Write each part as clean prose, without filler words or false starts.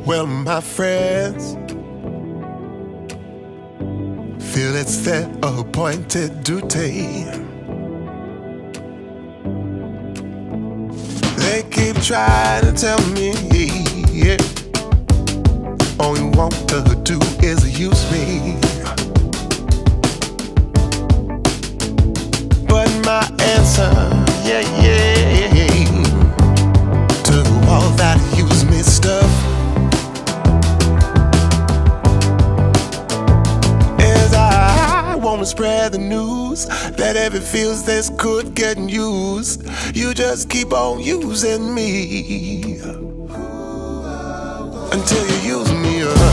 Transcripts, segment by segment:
Well, my friends feel it's their appointed duty. They keep trying to tell me, yeah, all you want to do is use me. But my answer, yeah, to all that use me stuff is I wanna spread the news that if it feels this good getting used, you just keep on using me until you use me up.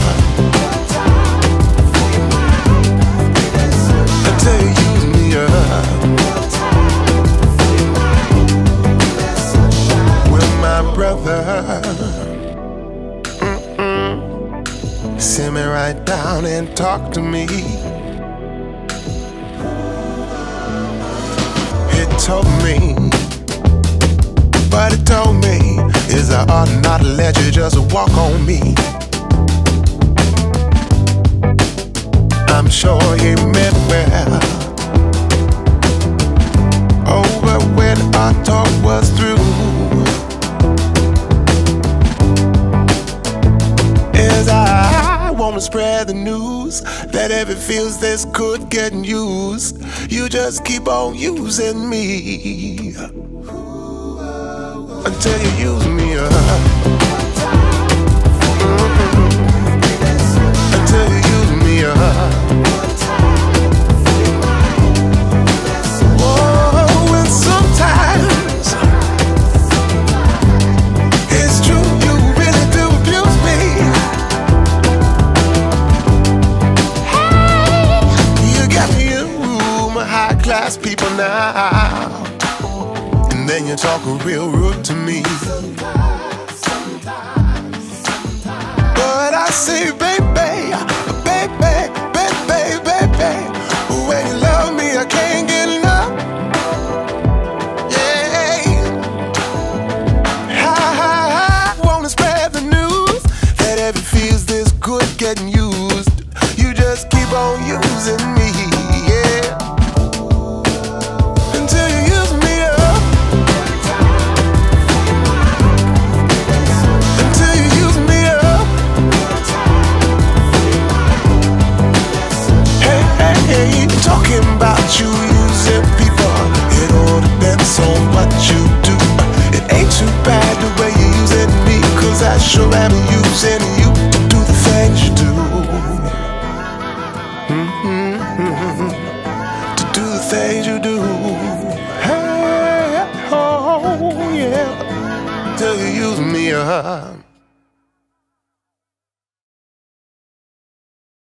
Until you use me up. Well, my brother, sit me right down and talk to me. It told me, what it told me is I ought not to let you just walk on me. I'm sure he meant well. Oh, but when our talk was through, is I wanna spread the news that if it feels this good getting used, you just keep on using me until you use me up. Until you use me up. Oh, and sometimes it's true, you really do abuse me. Hey, you got me, you, my high class people now. Then you talk real rude to me. But I say, baby, when you love me, I can't get enough. Yeah, I wanna spread the news that if it feels this good getting used, you just keep on using me. Yeah, until you use me up. Talking about you using people, it all depends on what you do. It ain't too bad the way you're using me, 'cause I sure am using you to do the things you do. To do the things you do. Hey, oh yeah, till you use me up.